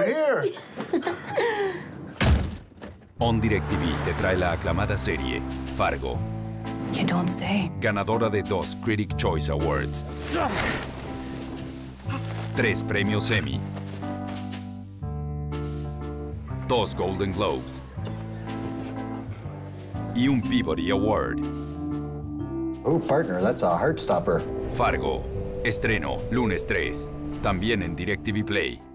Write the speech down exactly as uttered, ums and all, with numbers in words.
here. OnDIRECTV te trae la aclamada serie Fargo. You don't say. Ganadora de dos Critic Choice Awards, tres premios Emmy, dos Golden Globes y un Peabody Award. Oh, partner, that's a heart stopper. Fargo. Estreno, lunes tres. También en DIRECTV Play.